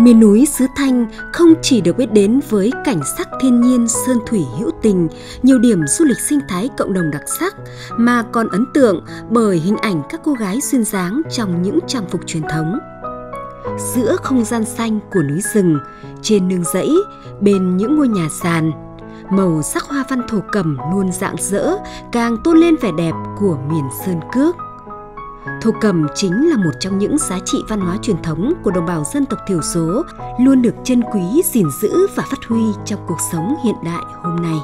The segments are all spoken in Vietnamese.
Miền núi xứ Thanh không chỉ được biết đến với cảnh sắc thiên nhiên sơn thủy hữu tình, nhiều điểm du lịch sinh thái cộng đồng đặc sắc, mà còn ấn tượng bởi hình ảnh các cô gái duyên dáng trong những trang phục truyền thống. Giữa không gian xanh của núi rừng, trên nương rẫy, bên những ngôi nhà sàn, màu sắc hoa văn thổ cẩm luôn rạng rỡ, càng tôn lên vẻ đẹp của miền sơn cước. Thổ cẩm chính là một trong những giá trị văn hóa truyền thống của đồng bào dân tộc thiểu số, luôn được trân quý, gìn giữ và phát huy trong cuộc sống hiện đại hôm nay.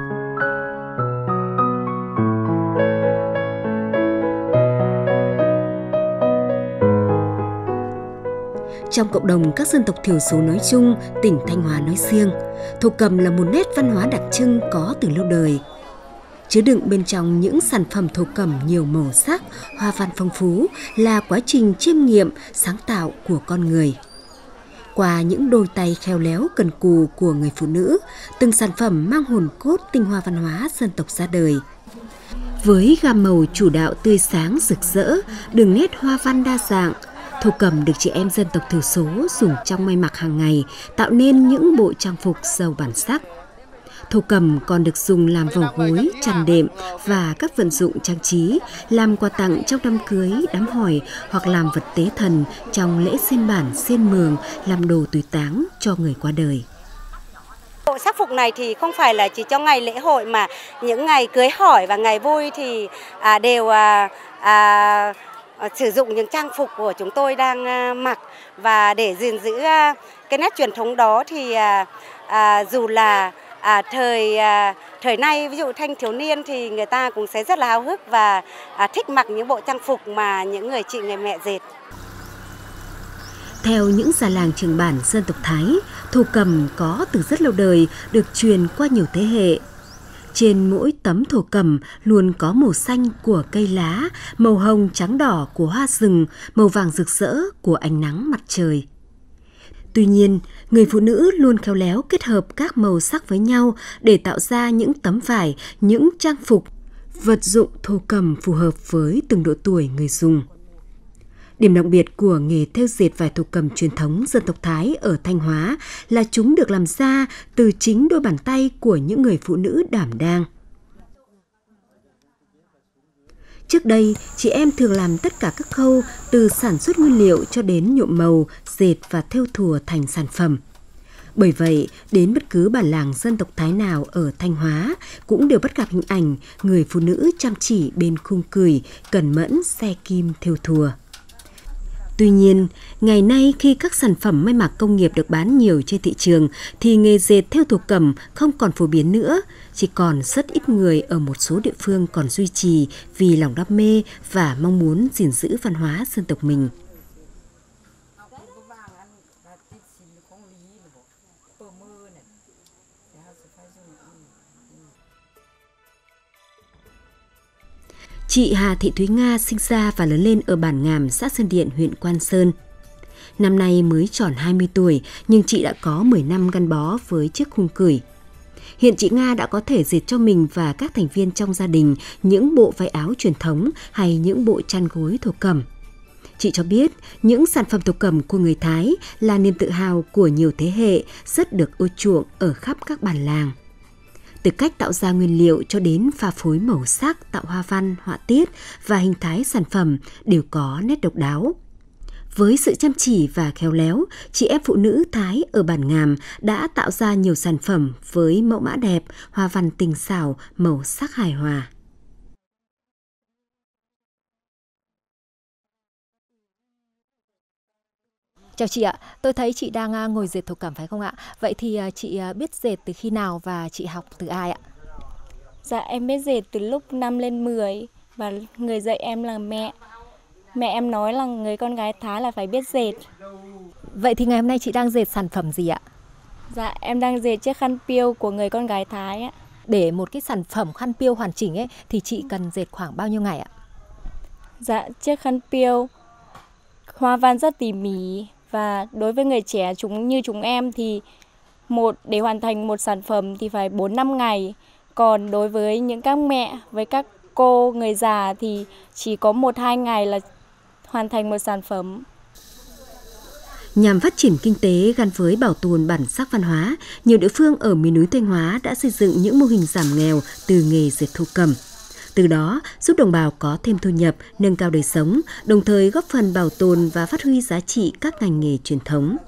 Trong cộng đồng các dân tộc thiểu số nói chung, tỉnh Thanh Hóa nói riêng, thổ cẩm là một nét văn hóa đặc trưng có từ lâu đời. Chứa đựng bên trong những sản phẩm thổ cẩm nhiều màu sắc, hoa văn phong phú là quá trình chiêm nghiệm, sáng tạo của con người. Qua những đôi tay khéo léo cần cù của người phụ nữ, từng sản phẩm mang hồn cốt tinh hoa văn hóa dân tộc ra đời. Với gam màu chủ đạo tươi sáng rực rỡ, đường nét hoa văn đa dạng, thổ cẩm được chị em dân tộc thiểu số dùng trong may mặc hàng ngày, tạo nên những bộ trang phục giàu bản sắc. Thổ cẩm còn được dùng làm vòng gối, chăn đệm và các vận dụng trang trí, làm quà tặng trong đám cưới, đám hỏi hoặc làm vật tế thần trong lễ xiên bản, xiên mường, làm đồ tùy táng cho người qua đời. Bộ sắc phục này thì không phải là chỉ trong ngày lễ hội mà những ngày cưới hỏi và ngày vui thì đều sử dụng những trang phục của chúng tôi đang mặc, và để gìn giữ cái nét truyền thống đó thì dù là thời nay, ví dụ thanh thiếu niên thì người ta cũng sẽ rất là háo hức và thích mặc những bộ trang phục mà những người chị người mẹ dệt. Theo những già làng trường bản dân tộc Thái, thổ cẩm có từ rất lâu đời, được truyền qua nhiều thế hệ. Trên mỗi tấm thổ cẩm luôn có màu xanh của cây lá, màu hồng trắng đỏ của hoa rừng, màu vàng rực rỡ của ánh nắng mặt trời. Tuy nhiên, người phụ nữ luôn khéo léo kết hợp các màu sắc với nhau để tạo ra những tấm vải, những trang phục, vật dụng thổ cẩm phù hợp với từng độ tuổi người dùng. Điểm đặc biệt của nghề thêu dệt vải thổ cẩm truyền thống dân tộc Thái ở Thanh Hóa là chúng được làm ra từ chính đôi bàn tay của những người phụ nữ đảm đang. Trước đây, chị em thường làm tất cả các khâu từ sản xuất nguyên liệu cho đến nhuộm màu, dệt và thêu thùa thành sản phẩm. Bởi vậy, đến bất cứ bản làng dân tộc Thái nào ở Thanh Hóa cũng đều bắt gặp hình ảnh người phụ nữ chăm chỉ bên khung cửi, cẩn mẫn xe kim thêu thùa. Tuy nhiên, ngày nay khi các sản phẩm may mặc công nghiệp được bán nhiều trên thị trường thì nghề dệt thêu thổ cẩm không còn phổ biến nữa, chỉ còn rất ít người ở một số địa phương còn duy trì vì lòng đam mê và mong muốn gìn giữ văn hóa dân tộc mình. Chị Hà Thị Thúy Nga sinh ra và lớn lên ở bản Ngàm, xã Sơn Điện, huyện Quan Sơn. Năm nay mới tròn 20 tuổi, nhưng chị đã có 10 năm gắn bó với chiếc khung cửi. Hiện chị Nga đã có thể dệt cho mình và các thành viên trong gia đình những bộ váy áo truyền thống hay những bộ chăn gối thổ cẩm. Chị cho biết những sản phẩm thổ cẩm của người Thái là niềm tự hào của nhiều thế hệ, rất được ưa chuộng ở khắp các bản làng. Từ cách tạo ra nguyên liệu cho đến pha phối màu sắc, tạo hoa văn, họa tiết và hình thái sản phẩm đều có nét độc đáo. Với sự chăm chỉ và khéo léo, chị em phụ nữ Thái ở bản Ngàm đã tạo ra nhiều sản phẩm với mẫu mã đẹp, hoa văn tinh xảo, màu sắc hài hòa. Chào chị ạ, tôi thấy chị đang ngồi dệt thổ cẩm phải không ạ? Vậy thì chị biết dệt từ khi nào và chị học từ ai ạ? Dạ em biết dệt từ lúc 5 lên 10 và người dạy em là mẹ. Mẹ em nói là người con gái Thái là phải biết dệt. Vậy thì ngày hôm nay chị đang dệt sản phẩm gì ạ? Dạ em đang dệt chiếc khăn piêu của người con gái Thái ạ. Để một cái sản phẩm khăn piêu hoàn chỉnh ấy thì chị cần dệt khoảng bao nhiêu ngày ạ? Dạ chiếc khăn piêu hoa văn rất tỉ mỉ, và đối với người trẻ như chúng em thì để hoàn thành một sản phẩm thì phải 4-5 ngày. Còn đối với những các mẹ, với các cô người già thì chỉ có 1-2 ngày là hoàn thành một sản phẩm. Nhằm phát triển kinh tế gắn với bảo tồn bản sắc văn hóa, nhiều địa phương ở miền núi Thanh Hóa đã xây dựng những mô hình giảm nghèo từ nghề dệt thổ cẩm. Từ đó giúp đồng bào có thêm thu nhập, nâng cao đời sống, đồng thời góp phần bảo tồn và phát huy giá trị các ngành nghề truyền thống.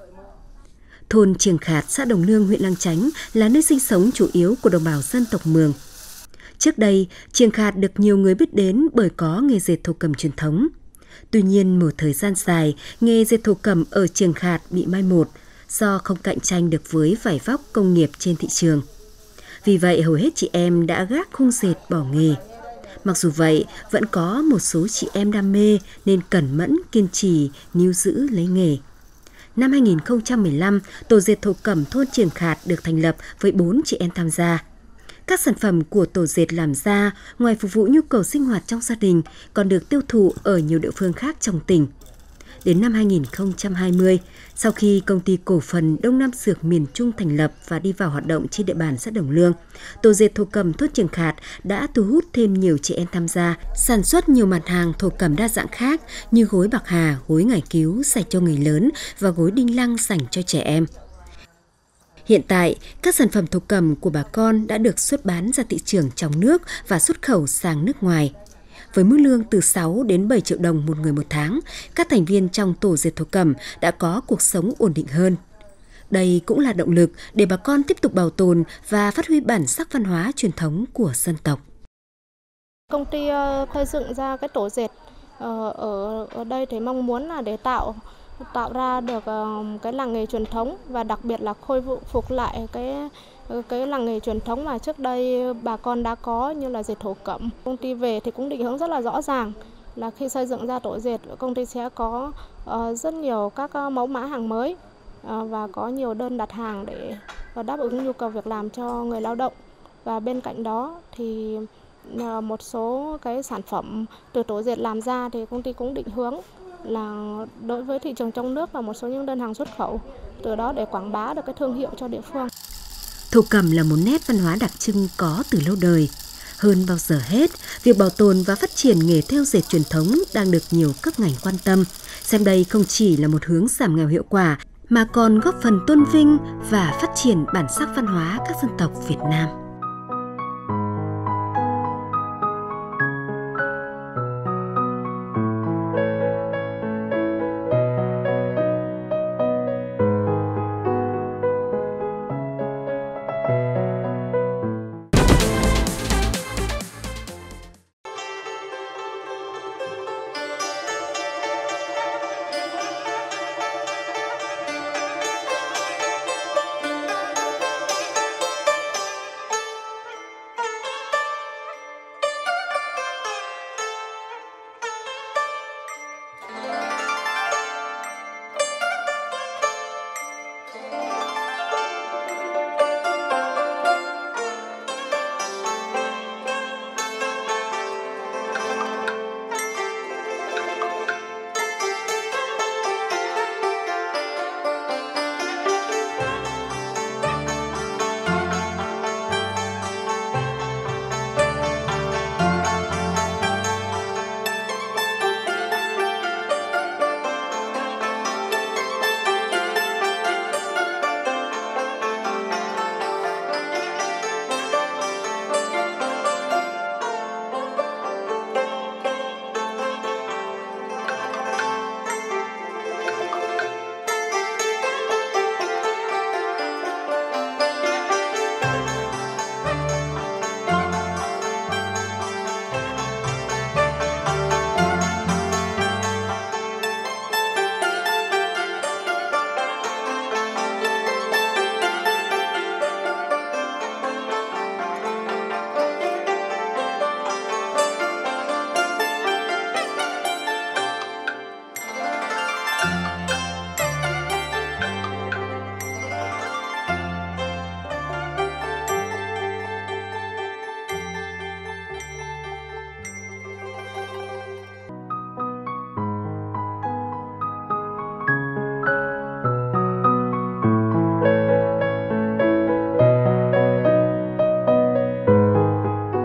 Thôn Triềng Khạt, xã Đồng Lương, huyện Lang Chánh là nơi sinh sống chủ yếu của đồng bào dân tộc Mường. Trước đây, Triềng Khạt được nhiều người biết đến bởi có nghề dệt thổ cẩm truyền thống. Tuy nhiên, một thời gian dài, nghề dệt thổ cẩm ở Triềng Khạt bị mai một do không cạnh tranh được với vải vóc công nghiệp trên thị trường. Vì vậy, hầu hết chị em đã gác khung dệt bỏ nghề. Mặc dù vậy, vẫn có một số chị em đam mê nên cẩn mẫn, kiên trì, níu giữ lấy nghề. Năm 2015, Tổ dệt thổ cẩm thôn Triềng Khạt được thành lập với 4 chị em tham gia. Các sản phẩm của tổ dệt làm ra, ngoài phục vụ nhu cầu sinh hoạt trong gia đình, còn được tiêu thụ ở nhiều địa phương khác trong tỉnh. Đến năm 2020, sau khi công ty cổ phần Đông Nam Dược miền Trung thành lập và đi vào hoạt động trên địa bàn xã Đồng Lương, tổ dệt thổ cẩm thôn Triềng Khạt đã thu hút thêm nhiều chị em tham gia, sản xuất nhiều mặt hàng thổ cẩm đa dạng khác như gối bạc hà, gối ngải cứu dành cho người lớn và gối đinh lăng dành cho trẻ em. Hiện tại, các sản phẩm thổ cẩm của bà con đã được xuất bán ra thị trường trong nước và xuất khẩu sang nước ngoài. Với mức lương từ 6 đến 7 triệu đồng một người một tháng, các thành viên trong tổ dệt thổ cẩm đã có cuộc sống ổn định hơn. Đây cũng là động lực để bà con tiếp tục bảo tồn và phát huy bản sắc văn hóa truyền thống của dân tộc. Công ty xây dựng ra cái tổ dệt ở đây thì mong muốn là để tạo ra được cái làng nghề truyền thống và đặc biệt là khôi phục lại cái làng nghề truyền thống mà trước đây bà con đã có như là dệt thổ cẩm. Công ty về thì cũng định hướng rất là rõ ràng là khi xây dựng ra tổ dệt, công ty sẽ có rất nhiều các mẫu mã hàng mới và có nhiều đơn đặt hàng để đáp ứng nhu cầu việc làm cho người lao động. Và bên cạnh đó thì một số cái sản phẩm từ tổ dệt làm ra thì công ty cũng định hướng là đối với thị trường trong nước và một số những đơn hàng xuất khẩu, từ đó để quảng bá được cái thương hiệu cho địa phương. Thổ cẩm là một nét văn hóa đặc trưng có từ lâu đời. Hơn bao giờ hết, việc bảo tồn và phát triển nghề thêu dệt truyền thống đang được nhiều cấp ngành quan tâm, xem đây không chỉ là một hướng giảm nghèo hiệu quả, mà còn góp phần tôn vinh và phát triển bản sắc văn hóa các dân tộc Việt Nam.